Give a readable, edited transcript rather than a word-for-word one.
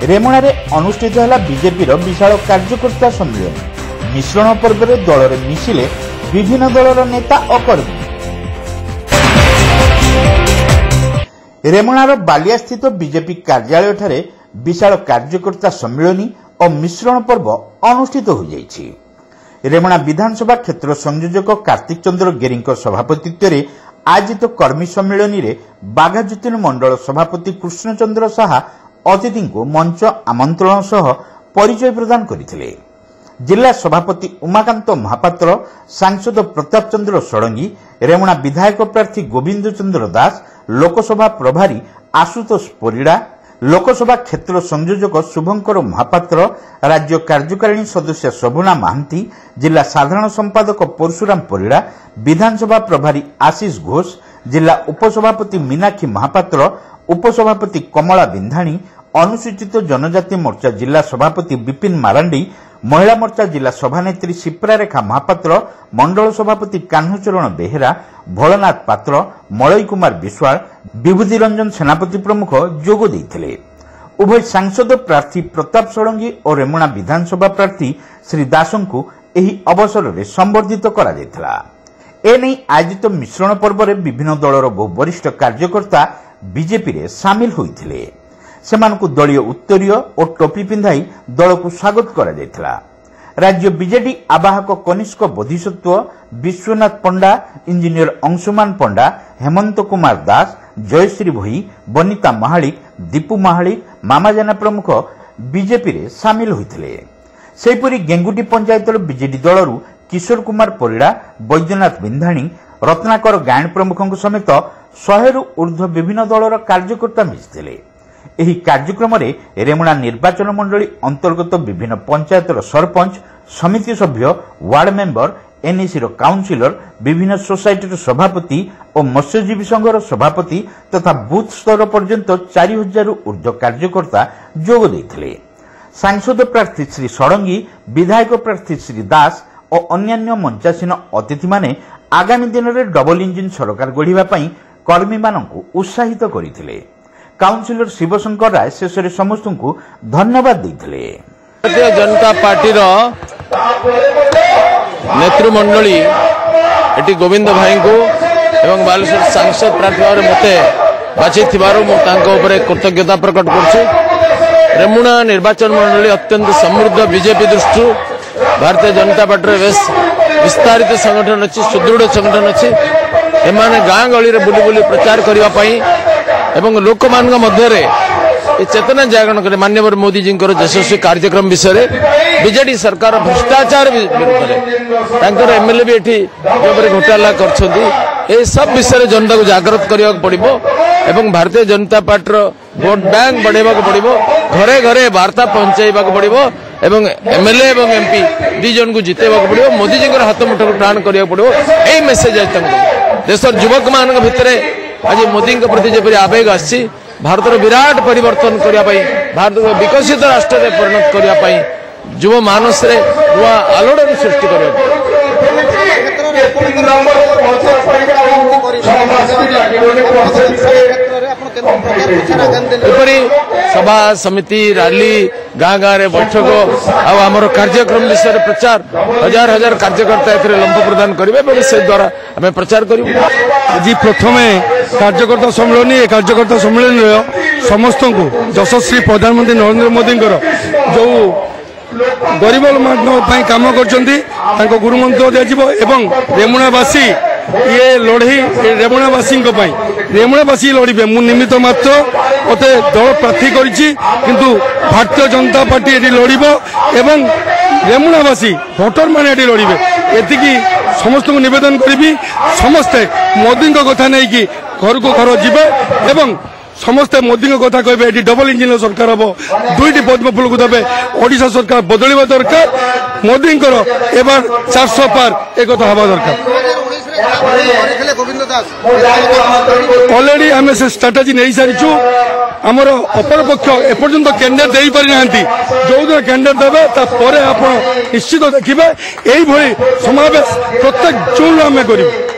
रेमुणा अनुष्ठित है बीजेपी विशाल कार्यकर्ता सम्मेलन। मिश्रण पर्व में दल में मिशिले विभिन्न दलर नेता और कर्मी। रेमुणार बालिया स्थित बीजेपी कार्यालय ठारे विशाल कार्यकर्ता सम्मेलन और मिश्रण पर्व अनुष्ठित हो जाइछि। रेमुणा विधानसभा क्षेत्र संयोजक कार्तिक चंद्र गेरी सभापतित्व में आयोजित कर्मी सम्मेलन में बाघाजुतीन मंडल सभापति कृष्णचंद्र साहा अतिथि को मंच आमंत्रण सह परिचय प्रदान करथिले। जिला सभापति उमाकांत महापात्र, सांसद प्रताप चंद्र षडंगी, रेमुणा विधायक प्रार्थी गोविंद चंद्र दास, लोकसभा प्रभारी आशुतोष परिड़ा, लोकसभा क्षेत्र संयोजक शुभंकर महापात्र, राज्य कार्यकारिणी सदस्य शोभना महांती, जिला साधारण संपादक परशुराम परिड़ा, विधानसभा प्रभारी आशीष घोष, जिला उपसभापति मीनाक्षी महापात्र, उपसभापति कमला बिंधाणी, अनुसूचित जनजाति मोर्चा जिला सभापति विपिन मारांडी, महिला मोर्चा जिला सभानेत्री शिप्रा रेखा महापात्र, मंडल सभापति कान्हचरण बेहेरा, भोलनाथ पात्र, मलय कुमार विश्वाल, विभूति रंजन सेनापति प्रमुख जोग देइथिले। उभय सांसद प्रार्थी प्रताप षडंगी और रेमुणा विधानसभा प्रार्थी श्री दासंकु एही अवसर में संबर्धित करा जायथिला। एने आयोजित मिश्रण पर्व में विभिन्न दलर बहु वरिष्ठ कार्यकर्ता बीजेपी रे शामिल होइथिले। सेमानकु दलीय उत्तरीय और टोपी पिंधाई दल को स्वागत करा जायथिला। राज्य बीजेडी आवाहक कनिष्क बोधिसत्व विश्वनाथ पंडा, इंजीनियर अंशुमान पंडा, हेमंत कुमार दास, जयश्री भोई, बनिता महालिक, दीपू महालिक, मामाजाना प्रमुख बीजेपी रे शामिल होइथिले। सेहिपरि गेंगुटी पंचायतर बीजेडी दलरू किशोर कुमार परिड़ा, बैद्यनाथ बिंधाणी, रत्नाकर गायन प्रमुखों समेत 100 ऊर्ध्व विभिन्न दलर कार्यकर्ता मिशिथिले। एही कार्यक्रम रे रेमुणा निर्वाचन मंडली अंतर्गत विभिन्न पंचायतर सरपंच, समिति सभ्य, वार्ड मेंबर, एनएसी काउंसिलर, विभिन्न सोसाइटी सभापति और मत्स्यजीवी संघर सभापति तथा बूथ स्तर पर्यंत 4000 ऊर्ध्व कार्यकर्ता जोग देइथिले। सांसद प्रार्थी श्री षडंगी, विधायक प्रार्थी श्री दास और अन्यान्य मंचासीन अतिथि माने आगामी दिन में डबल इंजिन सरकार गढ़िबा पई कर्मी मानकु उत्साहित करिथिले। काउंसिलर शिवशंकर राय शेष समस्त को धन्यवाद देते। भारतीय जनता पार्टी नेतृमंडली एटी गोविंद भाई को एवं बालेश्वर सांसद प्रार्थी भाव मत बाछी कृतज्ञता प्रकट कर। रेमुणा निर्वाचन मंडली अत्यंत समृद्ध बीजेपी दृष्टि भारतीय जनता पार्टी बेस विस्तारित संगठन अच्छी, सुदृढ़ संगठन अच्छी। एमाने गाँ गली रे बुली बुली प्रचार करने एवं लोक मान मध्य चेतना जागरण करे माननीय मोदी जी यशस्वी कार्यक्रम विषय बीजेडी सरकार भ्रष्टाचार विरुद्ध एमएलए भी एठी घोटाला कर सब विषय जनता को जागृत करने पड़ो एवं Bharatiya Janata party vote bank बढ़ावा पड़ो, घरे घरे वार्ता पहुंचाइबा पड़ो एवं एमएलए एवं एमपी दी जन को जितेबा पड़ो। मोदी जी हाथ मुठ को टाण करा पड़ो। यही मेसेज आज देश युवक मान भितर आज मोदी प्रति जपरी आवेग आसी भारत विराट परिवर्तन करने, भारत को विकसित राष्ट्र में परिणत करने युव मानस नुआ आलोड़न सृष्टि एपरी सभा समिति रैली गाँ गाँव में बैठक आमर कार्यक्रम विषय प्रचार हजार हजार कार्यकर्ता लंब प्रदान करेंगे से द्वारा आम प्रचार करूँ। आज प्रथम कार्यकर्ता सम्मेलन कार्यकर्ता सम्मेलन समस्त को यशस्वी प्रधानमंत्री नरेंद्र मोदी जो गरीब काम कर गुरुमंत्र दिज्व रेमुणावासी ये लड़ई रेमुणावासी रेमुणावासी लड़े मु निमित्त मात्र मत दल प्रार्थी किंतु भारतीय जनता पार्टी ये लड़ब एवं रेमुणावासी भोटर मैंने लड़े एति समस्त को निवेदन करी समस्ते मोदी कथा नहीं कि घर को घर जीवे एवं समस्ते मोदी कथा कहे ये डबल इंजिन सरकार हम 2टी पद्मफूल को देवे ओडिशा सरकार बदलवा दरकार मोदी एबार 400 पार एक हवा दरकार। ऑलरेडी आम से स्ट्राटेजी नहीं सारी आमर अपर पक्ष एपर्यंत कैंडिडेट दे पारि ना जो दिन कैंडिडेट देवे आप निश्चित देखिए यही समावेश प्रत्येक जून आम करूँ।